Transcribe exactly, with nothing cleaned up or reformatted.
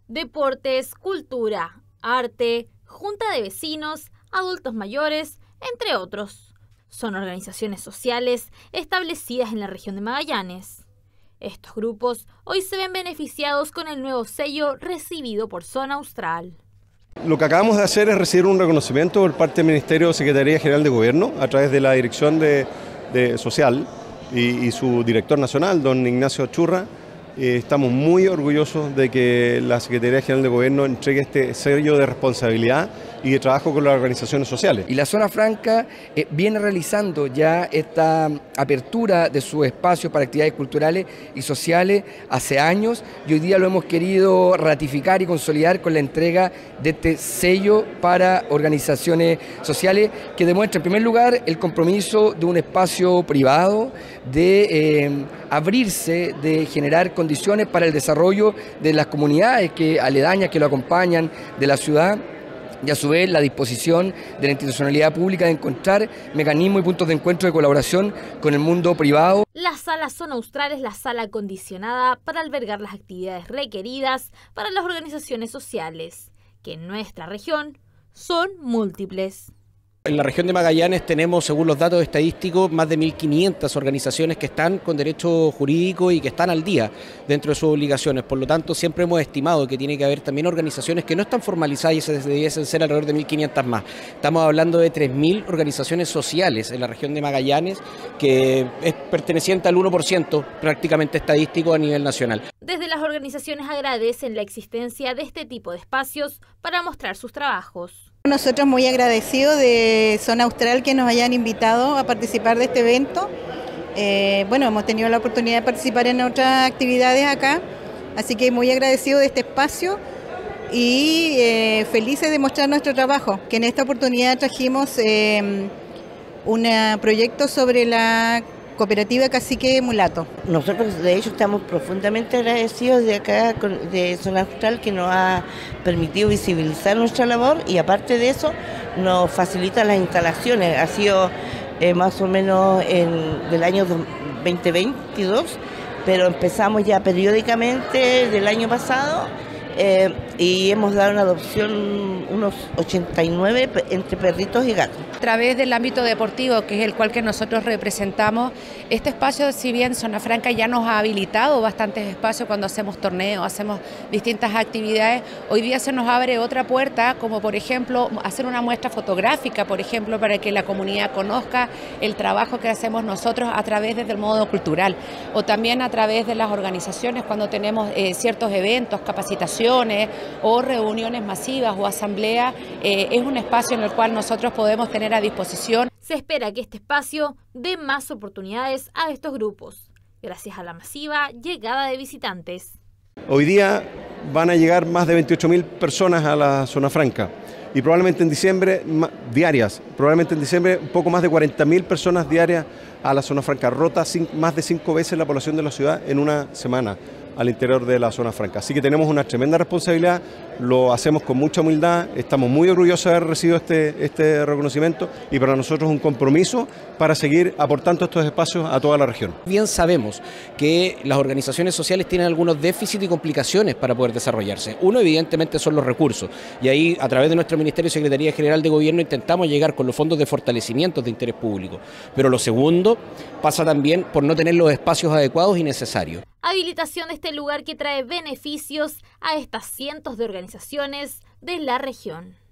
deportes, cultura, arte, junta de vecinos, adultos mayores, entre otros. Son organizaciones sociales establecidas en la región de Magallanes. Estos grupos hoy se ven beneficiados con el nuevo sello recibido por Zona Austral. Lo que acabamos de hacer es recibir un reconocimiento por parte del Ministerio de Secretaría General de Gobierno a través de la Dirección de, de Social y, y su director nacional, don Ignacio Churra. Eh, estamos muy orgullosos de que la Secretaría General de Gobierno entregue este sello de responsabilidad y de trabajo con las organizaciones sociales. Y la Zona Franca eh, viene realizando ya esta apertura de sus espacios para actividades culturales y sociales hace años, y hoy día lo hemos querido ratificar y consolidar con la entrega de este sello para organizaciones sociales que demuestra en primer lugar el compromiso de un espacio privado, de eh, abrirse, de generar condiciones para el desarrollo de las comunidades que, aledañas que lo acompañan de la ciudad, y a su vez la disposición de la institucionalidad pública de encontrar mecanismos y puntos de encuentro de colaboración con el mundo privado. La sala Zona Austral es la sala acondicionada para albergar las actividades requeridas para las organizaciones sociales, que en nuestra región son múltiples. En la región de Magallanes tenemos, según los datos estadísticos, más de mil quinientas organizaciones que están con derecho jurídico y que están al día dentro de sus obligaciones. Por lo tanto, siempre hemos estimado que tiene que haber también organizaciones que no están formalizadas y se debiesen ser alrededor de mil quinientas más. Estamos hablando de tres mil organizaciones sociales en la región de Magallanes, que es perteneciente al uno por ciento prácticamente estadístico a nivel nacional. Desde las organizaciones agradecen la existencia de este tipo de espacios para mostrar sus trabajos. Nosotros muy agradecidos de Zona Austral que nos hayan invitado a participar de este evento. Eh, bueno, hemos tenido la oportunidad de participar en otras actividades acá, así que muy agradecidos de este espacio y eh, felices de mostrar nuestro trabajo, que en esta oportunidad trajimos eh, un proyecto sobre la cooperativa Cacique Mulato. Nosotros de hecho estamos profundamente agradecidos de acá, de Zona Austral, que nos ha permitido visibilizar nuestra labor y aparte de eso nos facilita las instalaciones. Ha sido eh, más o menos en, del año veinte veintidós, pero empezamos ya periódicamente del año pasado eh, y hemos dado una adopción unos ochenta y nueve entre perritos y gatos. A través del ámbito deportivo, que es el cual que nosotros representamos, este espacio, si bien Zona Franca ya nos ha habilitado bastantes espacios cuando hacemos torneos, hacemos distintas actividades, hoy día se nos abre otra puerta, como por ejemplo hacer una muestra fotográfica, por ejemplo, para que la comunidad conozca el trabajo que hacemos nosotros a través del modo cultural, o también a través de las organizaciones cuando tenemos eh, ciertos eventos, capacitaciones o reuniones masivas o asambleas, eh, es un espacio en el cual nosotros podemos tener a disposición. Se espera que este espacio dé más oportunidades a estos grupos, gracias a la masiva llegada de visitantes. Hoy día van a llegar más de veintiocho mil personas a la Zona Franca y probablemente en diciembre, diarias, probablemente en diciembre un poco más de cuarenta mil personas diarias a la Zona Franca, rota más de cinco veces la población de la ciudad en una semana al interior de la Zona Franca. Así que tenemos una tremenda responsabilidad, lo hacemos con mucha humildad, estamos muy orgullosos de haber recibido este, este reconocimiento y para nosotros es un compromiso para seguir aportando estos espacios a toda la región. Bien sabemos que las organizaciones sociales tienen algunos déficits y complicaciones para poder desarrollarse. Uno, evidentemente, son los recursos y ahí a través de nuestro Ministerio y Secretaría General de Gobierno intentamos llegar con los fondos de fortalecimiento de interés público. Pero lo segundo pasa también por no tener los espacios adecuados y necesarios. Habilitación de este lugar que trae beneficios a estas cientos de organizaciones de la región.